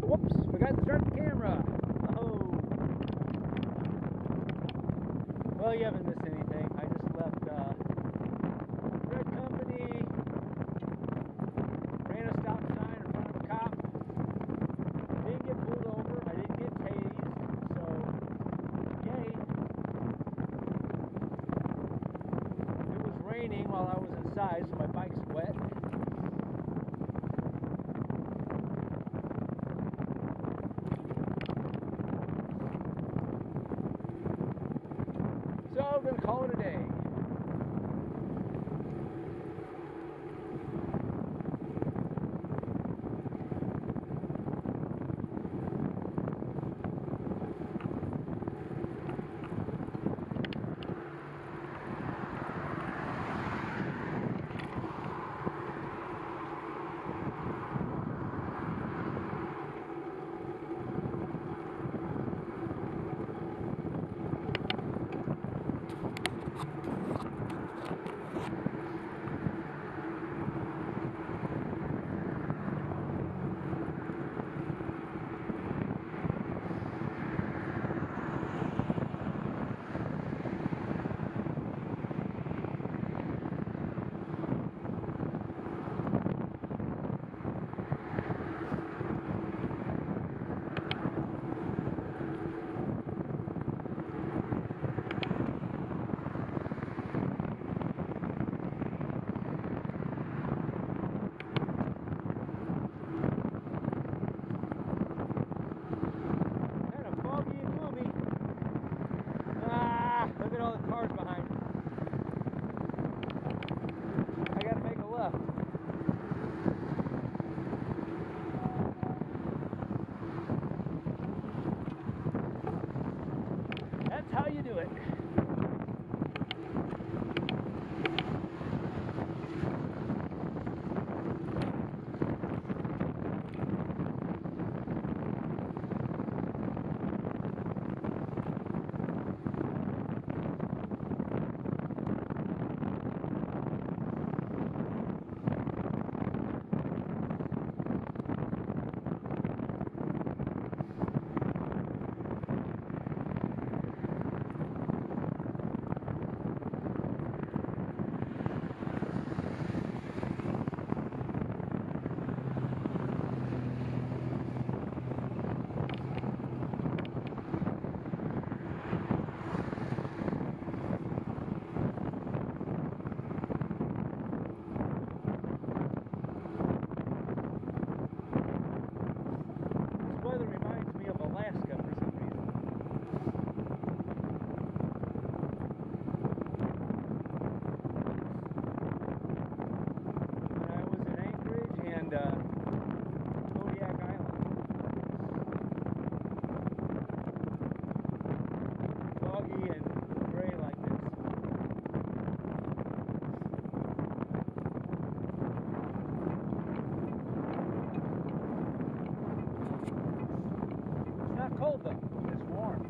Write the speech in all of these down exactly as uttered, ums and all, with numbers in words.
whoops, forgot to start the camera. Oh. Well, you haven't missed anything. I just left uh, Red Company, ran a stop sign in front of a cop. Didn't get pulled over. I didn't get tased. So, yay. It was raining while I was inside, so my bike's wet. So I'm going to call it a day. Look at all the cars behind me. I gotta make a left. That's how you do it. Weather reminds me of Alaska for some reason. When I was in Anchorage and uh, Kodiak Island. Foggy and gray like this. It's not cold though, it's warm.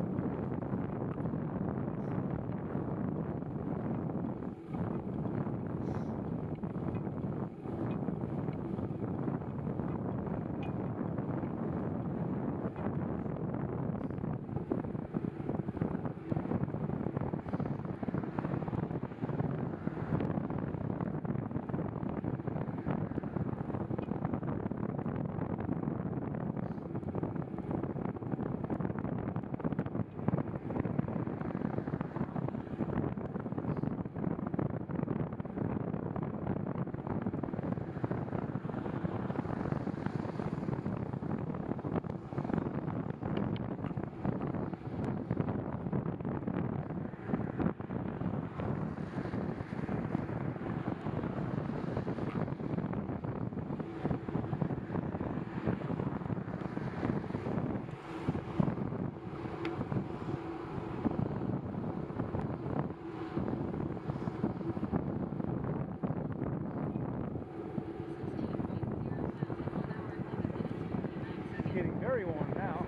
Getting very warm now.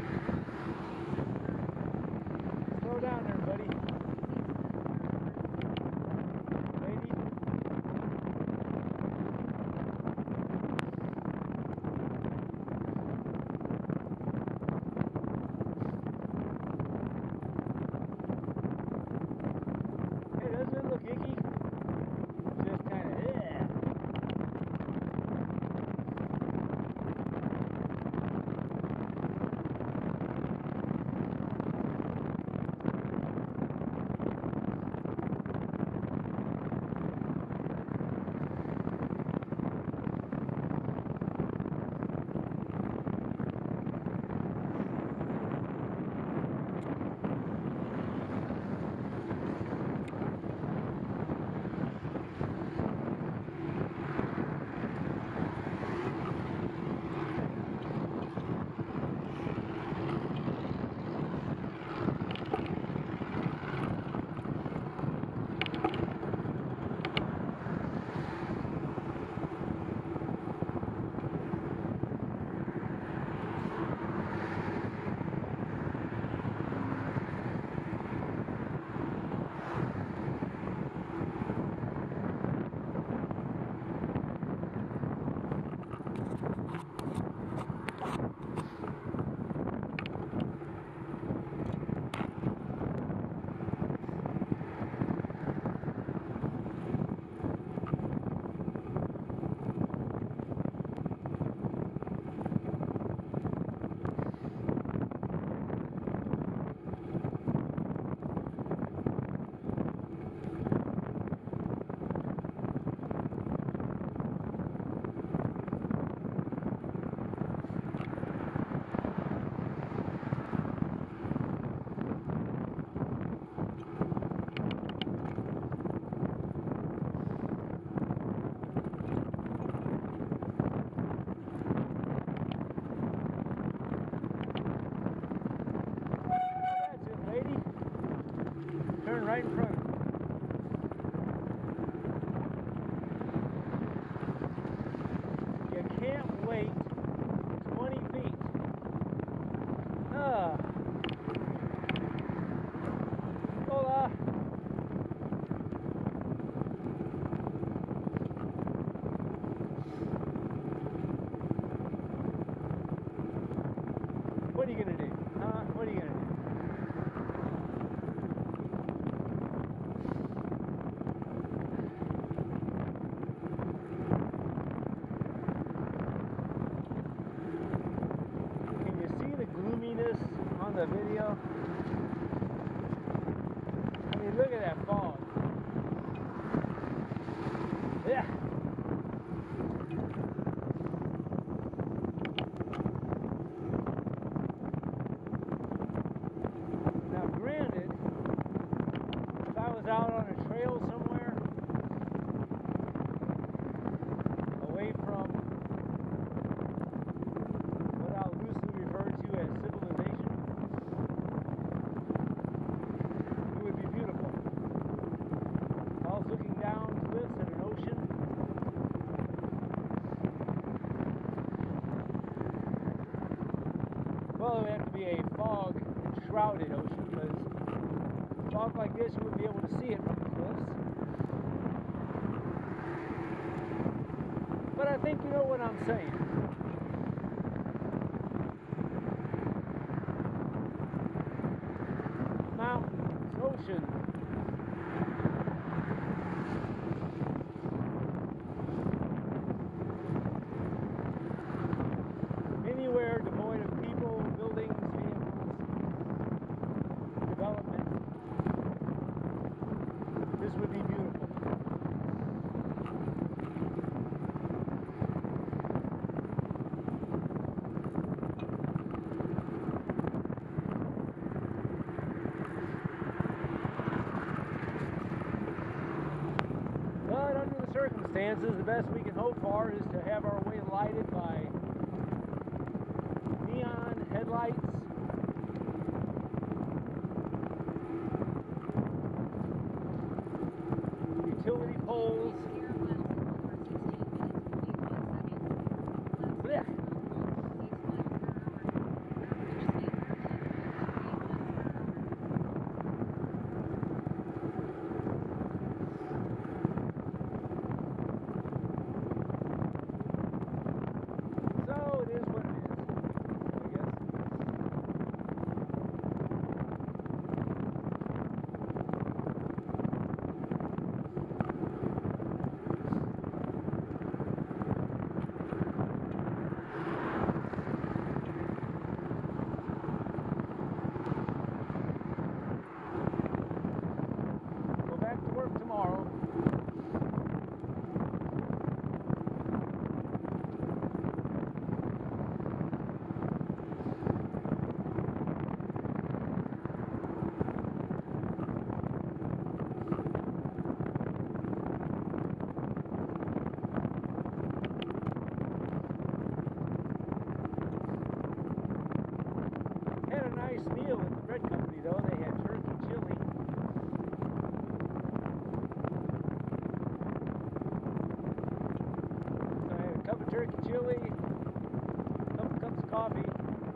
Slow down there, buddy. Lady. right in front of me. You can't wait twenty feet. Ah. Hola. What are you gonna do? Huh? What are you gonna do? Can you see the gloominess on the video? I mean, look at that fog. Yeah. Now, granted, if I was out on a trail somewhere, away from what I'll loosely refer to as civilization, it would be beautiful. If I was looking down cliffs at an ocean, well, it would have to be a fog shrouded ocean, because fog like this, you wouldn't be able to see it from the cliffs. But I think you know what I'm saying. Mountains, ocean. Anywhere devoid of people, buildings, vehicles, development. This would be beautiful. But under the circumstances, the best we can hope for is to have our way lighted by neon headlights, utility poles. Blech. So it is what it is, I guess. Go back to work tomorrow. Had a nice meal at the bread company though. They had turkey chili. So I had a cup of turkey chili, a couple cups of coffee,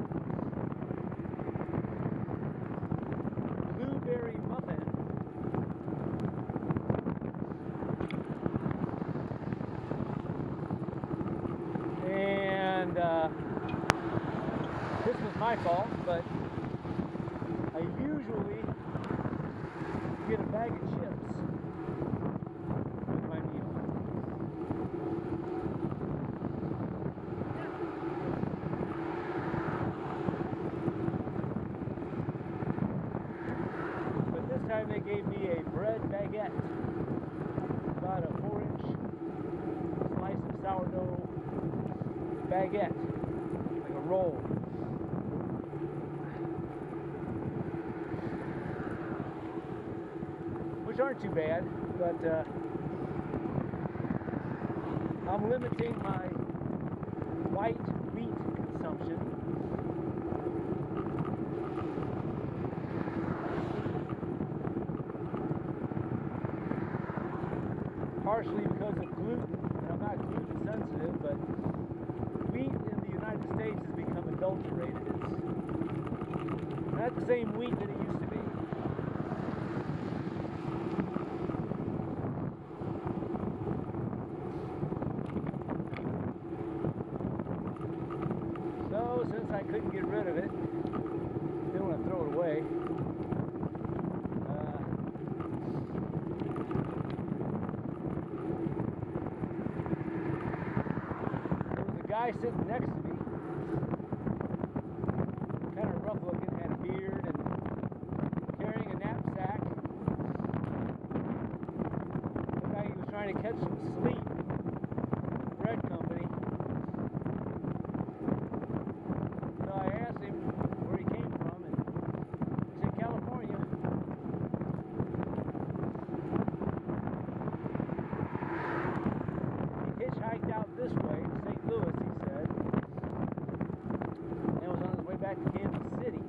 blueberry muffin, and uh, this was my fault, but I usually get a bag of chips with my meal. But this time they gave me a bread baguette, about a four inch slice of sourdough baguette, like a roll. Which aren't too bad, but uh, I'm limiting my white meat consumption. partially because of gluten, and I'm not gluten sensitive, but wheat in the United States has become adulterated. It's not the same wheat that it used to be. So, since I couldn't get rid of it, didn't want to throw it away. Uh, there was a guy sitting next to me, kind of rough looking, had a beard and carrying a knapsack. Looked like he was trying to catch some sleep. Bread company. So I asked him where he came from, and he said California. He hitchhiked out this way to Saint Louis, he said, and was on his way back to Kansas City.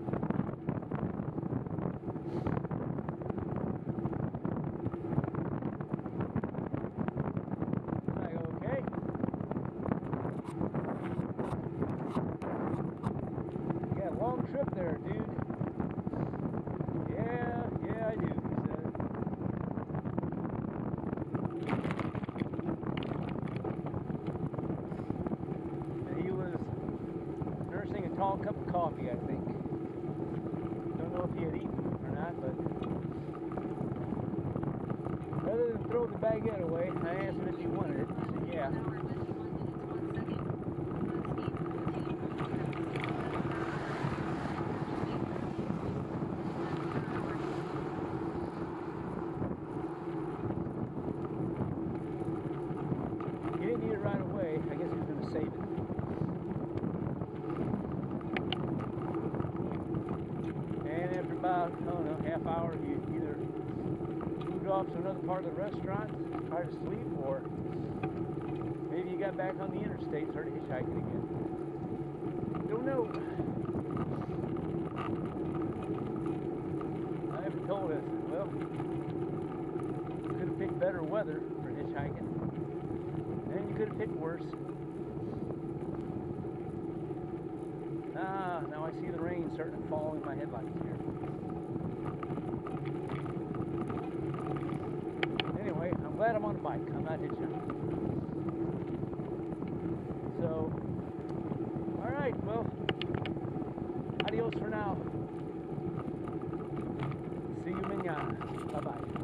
I go, okay. You got a long trip there, dude. Yeah, yeah, I do, he said. And he was nursing a tall cup of coffee, I think. Don't know if he had eaten or not, but rather than throw the baguette away, I asked him if he wanted it. He said, yeah. He didn't eat it right away. I guess he was going to save it. And after about, I don't know, half hour, he either moved off to another part of the restaurant, tried to sleep, or maybe he got back on the interstate and started hitchhiking again. Don't know. I haven't told us. Well, could have picked better weather for hitchhiking. And you could have picked worse. Ah, now I see the rain starting to fall in my headlights here. Anyway, I'm glad I'm on a bike. I'm not hitchhiking. So, alright, well, adios for now. See you mañana. Bye-bye.